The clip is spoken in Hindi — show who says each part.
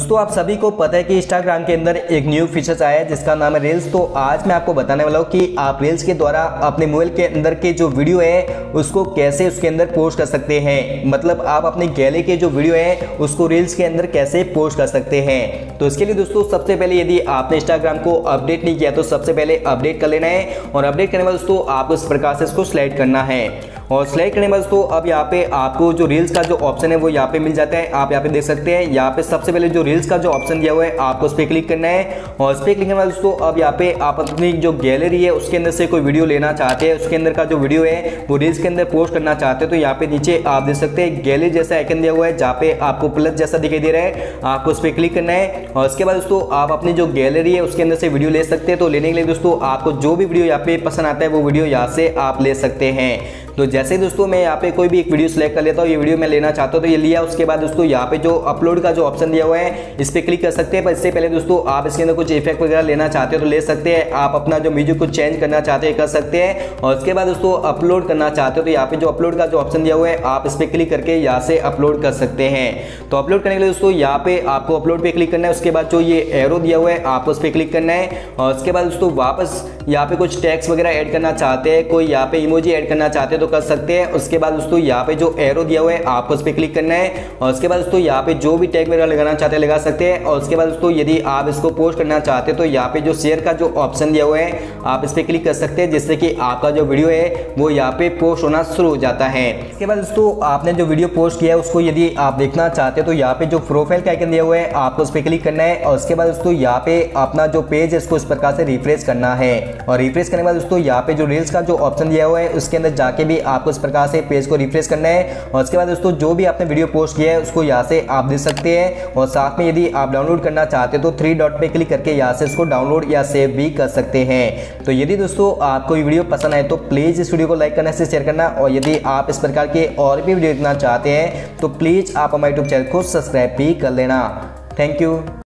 Speaker 1: दोस्तों आप सभी को पता है कि इंस्टाग्राम के अंदर एक न्यू फीचर्स आया है जिसका नाम है रील्स। तो आज मैं आपको बताने वाला हूँ कि आप रील्स के द्वारा अपने मोबाइल के अंदर के जो वीडियो है उसको कैसे उसके अंदर पोस्ट कर सकते हैं। मतलब आप अपनी गैलरी के जो वीडियो है उसको रील्स के अंदर कैसे पोस्ट कर सकते हैं। तो इसके लिए दोस्तों सबसे पहले यदि आपने इंस्टाग्राम को अपडेट नहीं किया तो सबसे पहले अपडेट कर लेना है और अपडेट करने के बाद दोस्तों आपको इस प्रकार से इसको सिलेक्ट करना है। और सिलेक्ट करने के बाद दोस्तों अब यहाँ पे आपको जो रील्स का जो ऑप्शन है वो यहाँ पे मिल जाता है। आप यहाँ पे देख सकते हैं, यहाँ पे सबसे पहले जो रील्स का जो ऑप्शन दिया हुआ है आपको उस पर क्लिक करना है। और उस पर क्लिक करने के बाद दोस्तों अब यहाँ पे आप अपनी जो गैलरी है उसके अंदर से कोई वीडियो लेना चाहते हैं, उसके अंदर का जो वीडियो है वो रील्स के अंदर पोस्ट करना चाहते हैं तो यहाँ पे नीचे आप देख सकते हैं गैलरी जैसा आइकन दिया हुआ है जहाँ पे आपको प्लस जैसा दिखाई दे रहा है, आपको उस पर क्लिक करना है। और उसके बाद दोस्तों आप अपनी जो गैलरी है उसके अंदर से वीडियो ले सकते हैं। तो लेने के लिए दोस्तों आपको जो भी वीडियो यहाँ पे पसंद आता है वो वीडियो यहाँ से आप ले सकते हैं। तो जैसे दोस्तों मैं यहाँ पे कोई भी एक वीडियो सेलेक्ट कर लेता हूँ, ये वीडियो मैं लेना चाहता हूँ तो ये लिया। उसके बाद दोस्तों यहाँ पे जो अपलोड का जो ऑप्शन दिया हुआ है इस पर क्लिक कर सकते हैं। पर इससे पहले दोस्तों आप इसके अंदर कुछ इफेक्ट वगैरह लेना चाहते हो तो ले सकते हैं। आप अपना जो म्यूजिक को चेंज करना चाहते हैं कर सकते हैं। और उसके बाद दोस्तों अपलोड करना चाहते हो तो यहाँ पे जो अपलोड का जो ऑप्शन दिया हुआ है आप इस पर क्लिक करके यहाँ से अपलोड कर सकते हैं। तो अपलोड करने के लिए दोस्तों यहाँ पे आपको अपलोड पे क्लिक करना है। उसके बाद जो ये एरो दिया हुआ है आपको उस पर क्लिक करना है। और उसके बाद दोस्तों वापस यहाँ पे कुछ टेक्स्ट वगैरह ऐड करना चाहते हैं, कोई यहाँ पे इमोजी ऐड करना चाहते हैं तो कर सकते हैं। उसके बाद दोस्तों यहाँ पे जो एरो दिया हुआ है आपको उस पर क्लिक करना है। और उसके बाद दोस्तों यहाँ पे जो भी टैग वगैरह लगाना चाहते हैं लगा सकते हैं। और उसके बाद दोस्तों यदि आप इसको पोस्ट करना चाहते हैं तो यहाँ पे जो शेयर का जो ऑप्शन दिया हुआ है आप इस पर क्लिक कर सकते हैं, जिससे कि आपका जो वीडियो है वो यहाँ पे पोस्ट होना शुरू हो जाता है। इसके बाद दोस्तों आपने जो वीडियो पोस्ट किया है उसको यदि आप देखना चाहते हैं तो यहाँ पे जो प्रोफाइल का आइकन दिया हुआ है आपको उस पर क्लिक करना है। और उसके बाद दोस्तों यहाँ पे अपना जो पेज है इसको इस प्रकार से रिफ्रेश करना है। और रिफ्रेश करने के बाद दोस्तों यहाँ पे जो रील्स का जो ऑप्शन दिया हुआ है उसके अंदर जाके भी आपको इस प्रकार से पेज को रिफ्रेश करना है। और उसके बाद दोस्तों जो भी आपने वीडियो पोस्ट किया है उसको यहाँ से आप देख सकते हैं। और साथ में यदि आप डाउनलोड करना चाहते हैं तो 3 डॉट पे क्लिक करके यहाँ से इसको डाउनलोड या सेव भी कर सकते हैं। तो यदि दोस्तों आपको ये वीडियो पसंद आए तो प्लीज़ इस वीडियो को लाइक करना से शेयर करना। और यदि आप इस प्रकार के और भी वीडियो देखना चाहते हैं तो प्लीज़ आप हमारे यूट्यूब चैनल को सब्सक्राइब भी कर लेना। Thank you.